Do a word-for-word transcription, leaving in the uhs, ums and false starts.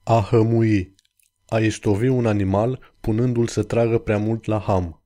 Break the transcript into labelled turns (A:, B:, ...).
A: A hămui. A istovi un animal punându-l să tragă prea mult la ham.